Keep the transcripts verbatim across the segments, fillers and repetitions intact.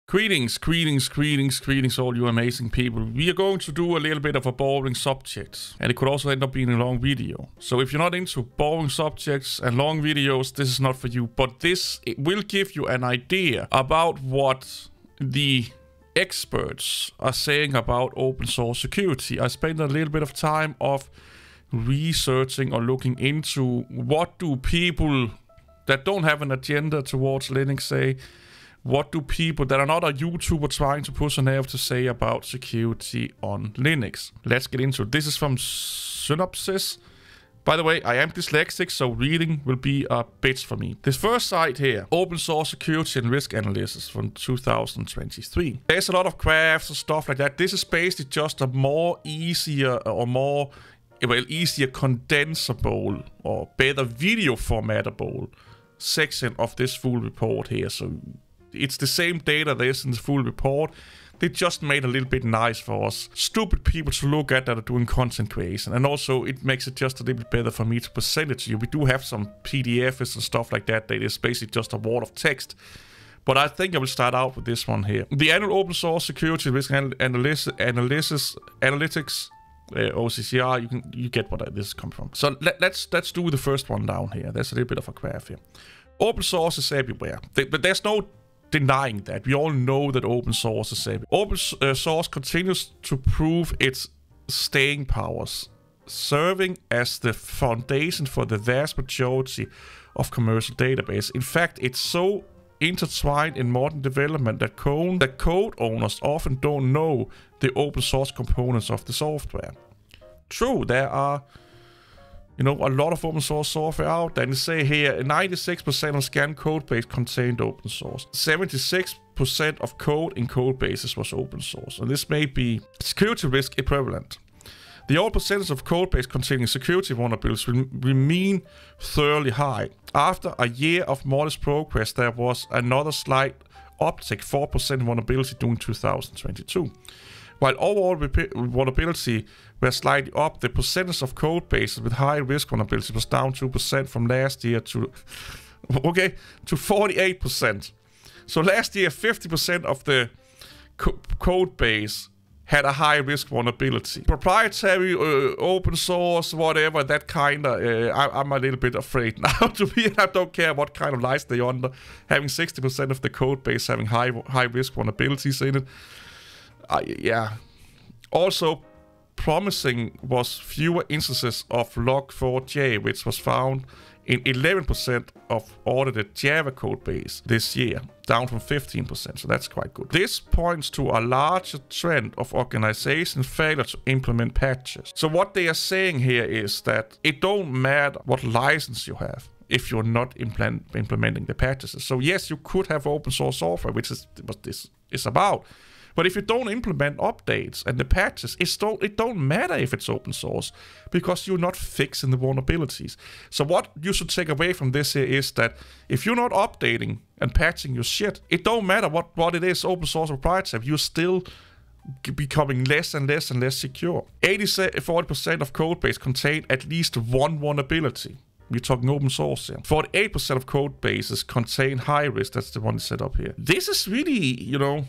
Greetings, greetings, greetings, greetings, all you amazing people. We are going to do a little bit of a boring subject, and it could also end up being a long video. So if you're not into boring subjects and long videos, this is not for you. But this it will give you an idea about what the experts are saying about open source security. I spent a little bit of time of researching or looking into what do people that don't have an agenda towards Linux say. What do people that are not a YouTuber trying to push a narrative to say about security on Linux? Let's get into it. This is from Synopsys. By the way, I am dyslexic, so reading will be a bitch for me. This first site here, Open Source Security and Risk Analysis from two thousand twenty-three. There's a lot of graphs and stuff like that. This is basically just a more easier or more, well, easier condensable or better video formatable section of this full report here. So it's the same data there is in the full report. They just made a little bit nice for us stupid people to look at that are doing content creation. And also it makes it just a little bit better for me to present it to you. We do have some P D Fs and stuff like that that is basically just a word of text. But I think I will start out with this one here. The annual Open Source Security Risk Analysis, analysis, Analytics, uh, O C C R, you can you get what this comes from. So let, let's let's do the first one down here. There's a little bit of a graph here. Open source is everywhere, but there's no denying that. We all know that open source is everywhere. Open uh, source continues to prove its staying powers, serving as the foundation for the vast majority of commercial database. In fact, it's so intertwined in modern development that code, that code owners often don't know the open source components of the software. True, there are You know, a lot of open source software out there, and they say here ninety-six percent of scanned code base contained open source. seventy-six percent of code in code bases was open source, and this may be security risk equivalent. The overall percentage of code base containing security vulnerabilities will remain thoroughly high. After a year of modest progress, there was another slight uptick, four percent vulnerability during two thousand twenty-two. While overall vulnerability were slightly up, the percentage of code bases with high risk vulnerability was down two percent from last year to okay to forty-eight percent. So last year, fifty percent of the co code base had a high risk vulnerability. Proprietary, uh, open source, whatever, that kind of, uh, I'm a little bit afraid now to be, I don't care what kind of license they're under. Having sixty percent of the code base having high, high risk vulnerabilities in it. Uh, yeah. Also, promising was fewer instances of log four j, which was found in eleven percent of audited Java code base this year, down from fifteen percent, so that's quite good. This points to a larger trend of organization failure to implement patches. So what they are saying here is that it don't matter what license you have if you're not implement, implementing the patches. So yes, you could have open source software, which is what this is about. But if you don't implement updates and the patches, it's don't, it don't matter if it's open source, because you're not fixing the vulnerabilities. So what you should take away from this here is that if you're not updating and patching your shit, it don't matter what, what it is, open source or proprietary, you're still becoming less and less and less secure. eighty-four percent of code base contain at least one vulnerability. We're talking open source here. forty-eight percent of code bases contain high risk. That's the one set up here. This is really, you know,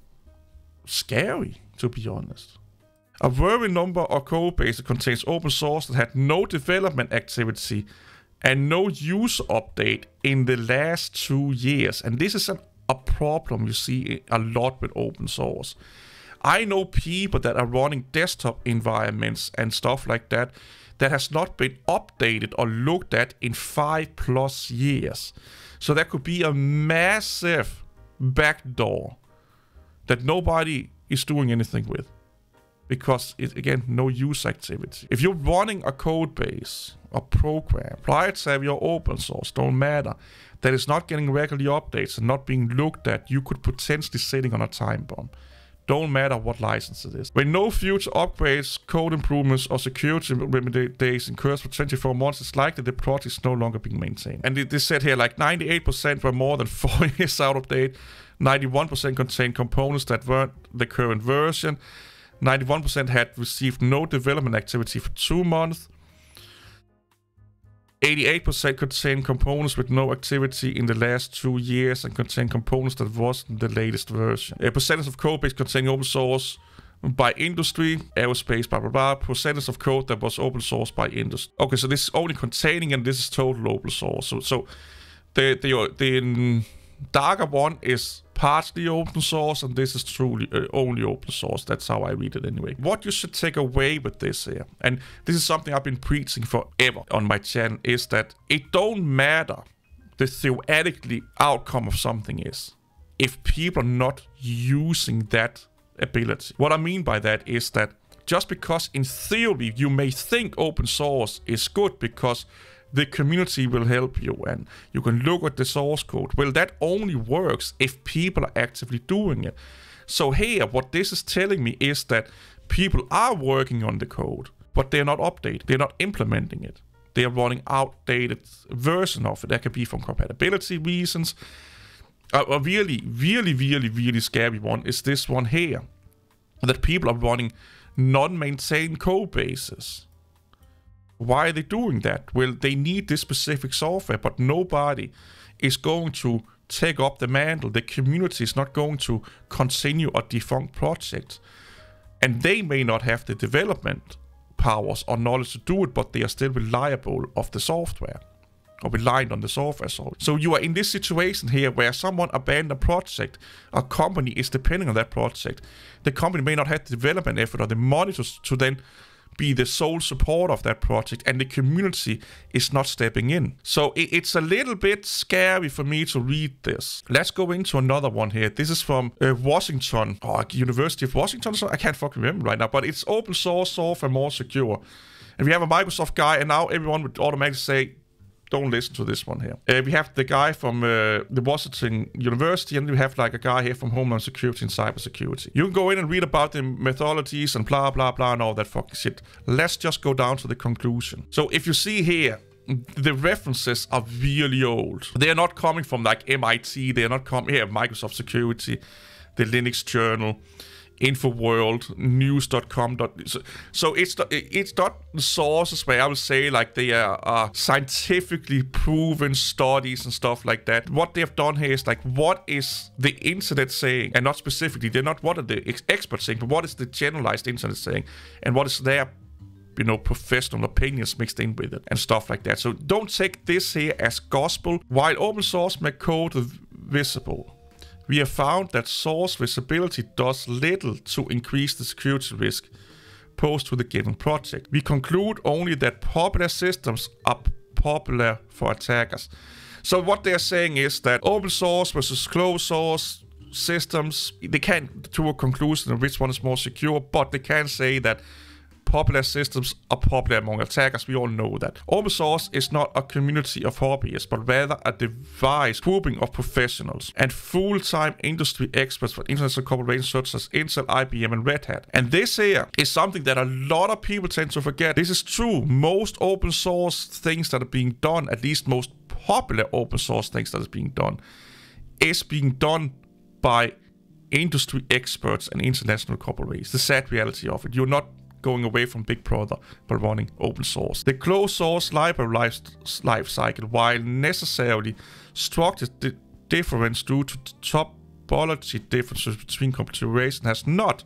scary, to be honest. A very number of code bases contains open source that had no development activity and no user update in the last two years. And this is an, a problem you see a lot with open source. I know people that are running desktop environments and stuff like that that has not been updated or looked at in five plus years. So there could be a massive backdoor that nobody is doing anything with, because it, again, no use activity. If you're running a code base, a program, proprietary or open source, don't matter, that is not getting regular updates and not being looked at, you could potentially sitting on a time bomb. Don't matter what license it is. When no future upgrades, code improvements, or security remediation occurs for twenty-four months, it's likely the project is no longer being maintained. And they said here, like ninety-eight percent were more than four years out of date, ninety-one percent contained components that weren't the current version, ninety-one percent had received no development activity for two months. eighty-eight percent contain components with no activity in the last two years and contain components that wasn't the latest version. A percentage of code base containing open source by industry, aerospace, blah, blah, blah. Percentage of code that was open source by industry. Okay, so this is only containing and this is total open source. So, so the, the, the darker one is partly open source and this is truly uh, only open source. That's how I read it anyway. What you should take away with this here, and this is something I've been preaching forever on my channel, is that it don't matter the theoretically outcome of something is if people are not using that ability. What I mean by that is that just because in theory you may think open source is good because the community will help you and you can look at the source code, well, that only works if people are actively doing it. So here, what this is telling me is that people are working on the code, but they're not updating, they're not implementing it. They are running outdated version of it. That can be from compatibility reasons. A, a really, really, really, really scary one is this one here. That people are running non-maintained code bases. Why are they doing that? Well, they need this specific software, but nobody is going to take up the mantle. The community is not going to continue a defunct project. And they may not have the development powers or knowledge to do it, but they are still reliable of the software. Or reliant on the software. So you are in this situation here where someone abandoned a project, a company is depending on that project. The company may not have the development effort or the money to, to then be the sole support of that project, and the community is not stepping in. So it, it's a little bit scary for me to read this. Let's go into another one here. This is from uh, Washington, or University of Washington, so I can't fucking remember right now, but it's open source software more secure. And we have a Microsoft guy, and now everyone would automatically say, don't listen to this one here. Uh, we have the guy from uh, the Washington University, and we have like a guy here from Homeland Security and Cybersecurity. You can go in and read about the methodologies and blah, blah, blah, and all that fucking shit. Let's just go down to the conclusion. So if you see here, the references are really old. They are not coming from like M I T. They are not coming here, Microsoft Security, the Linux Journal, InfoWorld, news dot com. So, so it's not, it's not sources where I would say like they are uh, scientifically proven studies and stuff like that. What they have done here is like, what is the internet saying? And not specifically, they're not what are the ex experts saying, but what is the generalized internet saying? And what is their, you know, professional opinions mixed in with it and stuff like that. So don't take this here as gospel. While open source make code visible, we have found that source visibility does little to increase the security risk posed to the given project. We conclude only that popular systems are popular for attackers. So what they're saying is that open source versus closed source systems, they can't do a conclusion of which one is more secure, but they can say that popular systems are popular among attackers. We all know that. Open source is not a community of hobbyists, but rather a device grouping of professionals and full-time industry experts for international corporations such as Intel, I B M, and Red Hat. And this here is something that a lot of people tend to forget. This is true. Most open source things that are being done, at least most popular open source things that is being done, is being done by industry experts and international corporations. The sad reality of it. You're not going away from Big Brother by running open source. The closed source library life, life cycle, while necessarily structured di difference due to topology differences between configuration, has not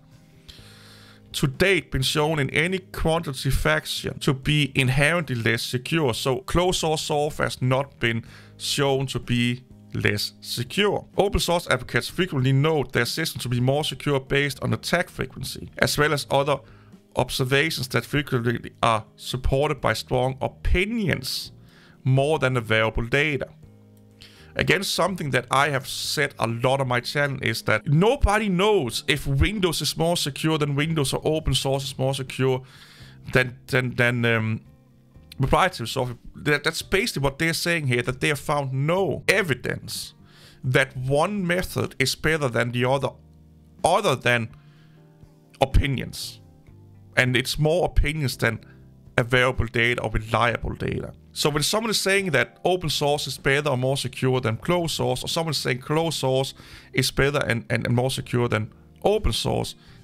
to date been shown in any quantification to be inherently less secure. So closed source software has not been shown to be less secure. Open source advocates frequently note their system to be more secure based on attack frequency, as well as other observations that frequently are supported by strong opinions more than available data. Again, something that I have said a lot on my channel is that nobody knows if Windows is more secure than Windows or open source is more secure than than, than um, proprietary software. That, that's basically what they're saying here, that they have found no evidence that one method is better than the other, other than opinions. And it's more opinions than available data or reliable data. So when someone is saying that open source is better or more secure than closed source, or someone is saying closed source is better and, and, and more secure than open source,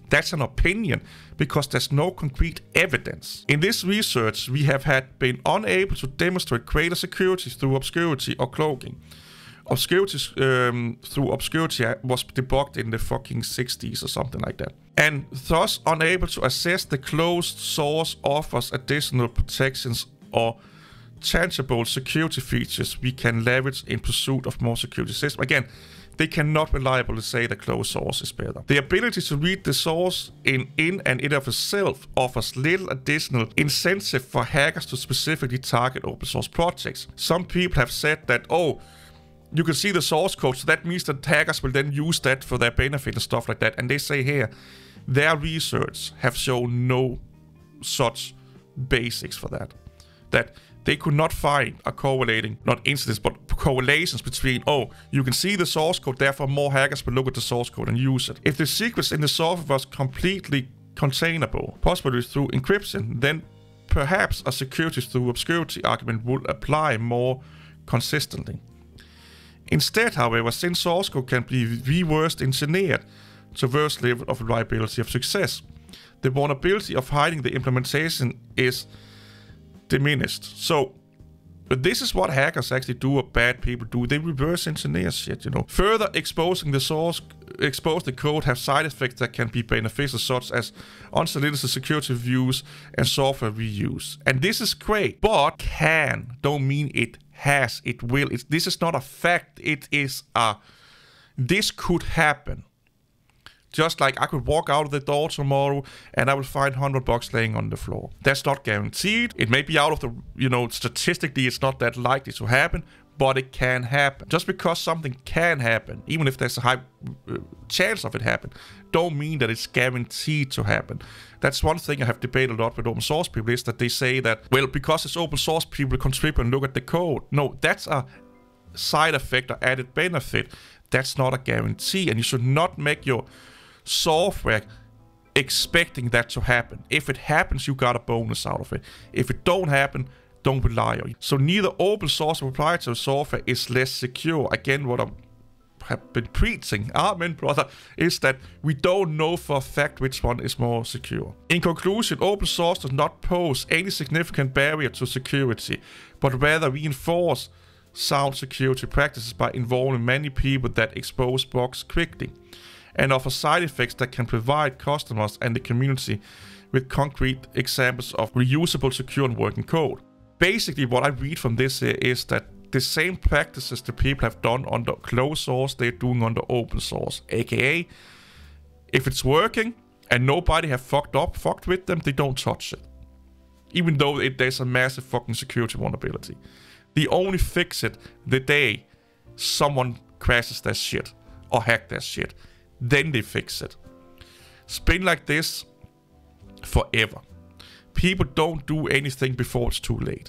That's an opinion because there's no concrete evidence. In this research, we have had been unable to demonstrate greater security through obscurity or cloaking. Obscurity um, through obscurity was debunked in the fucking sixties or something like that. And thus unable to assess the closed source offers additional protections or tangible security features we can leverage in pursuit of more security systems. Again, they cannot reliably say the closed source is better. The ability to read the source in, in and in of itself offers little additional incentive for hackers to specifically target open source projects. Some people have said that, oh, you can see the source code, so that means that hackers will then use that for their benefit and stuff like that. And they say here, their research have shown no such basics for that. That they could not find a correlating, not incidents, but correlations between, oh, you can see the source code, therefore more hackers will look at the source code and use it. If the secrets in the software was completely containable, possibly through encryption, then perhaps a security through obscurity argument would apply more consistently. Instead, however, since source code can be reverse engineered to various level of reliability of success, the vulnerability of hiding the implementation is diminished. So this is what hackers actually do, or bad people do. They reverse engineer shit, you know. Further exposing the source, expose the code have side effects that can be beneficial, such as unsolicited security views and software reuse. And this is great, but can don't mean it has, it will. It's, this is not a fact. It is a, this could happen. Just like I could walk out of the door tomorrow and I will find one hundred bucks laying on the floor. That's not guaranteed. It may be out of the, you know, statistically it's not that likely to happen, but it can happen. Just because something can happen, even if there's a high uh, chance of it happen, don't mean that it's guaranteed to happen. That's one thing I have debated a lot with open source people, is that they say that, well, because it's open source, people contribute and look at the code. No, that's a side effect or added benefit. That's not a guarantee, and you should not make your software expecting that to happen. If it happens, you got a bonus out of it. If it don't happen, don't rely on it. So neither open source or proprietary software is less secure. Again, what I have been preaching, amen brother, is that we don't know for a fact which one is more secure. In conclusion, open source does not pose any significant barrier to security, but rather reinforce sound security practices by involving many people that expose bugs quickly, and offer side effects that can provide customers and the community with concrete examples of reusable, secure, and working code. Basically, what I read from this here is that the same practices the people have done under closed source, they're doing under open source. A K A, if it's working and nobody have fucked up, fucked with them, they don't touch it. Even though it, there's a massive fucking security vulnerability. They only fix it the day someone crashes their shit or hack their shit. Then they fix it. It's been like this forever. People don't do anything before it's too late.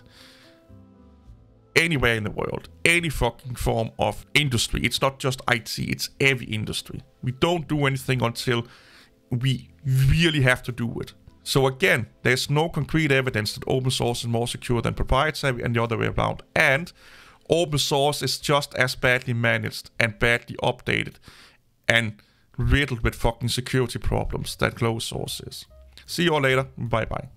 Anywhere in the world, any fucking form of industry. It's not just I T, it's every industry. We don't do anything until we really have to do it. So again, there's no concrete evidence that open source is more secure than proprietary and the other way around. And open source is just as badly managed and badly updated and riddled with fucking security problems that closed source is. See you all later. Bye bye.